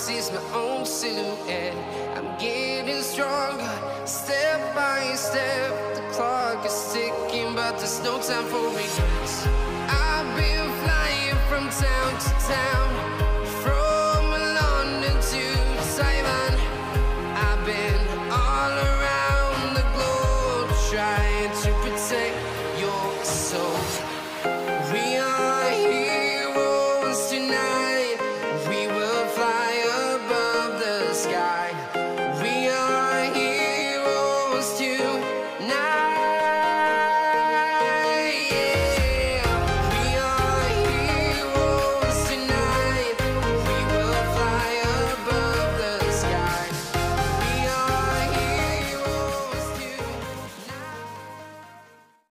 sees my own silhouette. I'm getting stronger, step by step. The clock is ticking, but there's no time for regrets. I've been flying from town to town,